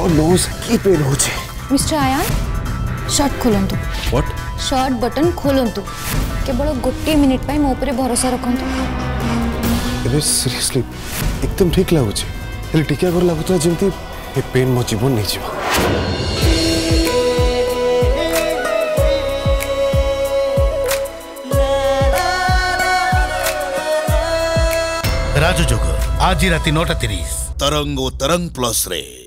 God knows की पेन होचे। मिस्टर आयान शर्ट खोलंतु। व्हाट? शर्ट बटन खोलंतु। केवल गोटे मिनिट पाई मो ऊपर भरोसा रखंतु। अरे सीरियसली एकदम ठीक लागुचे। हेले टिका कर लागुतला जेमती ए पेन मो जीवन नहीं जीवा। राजयोग आज राति 9:30 तरंग प्लस रे।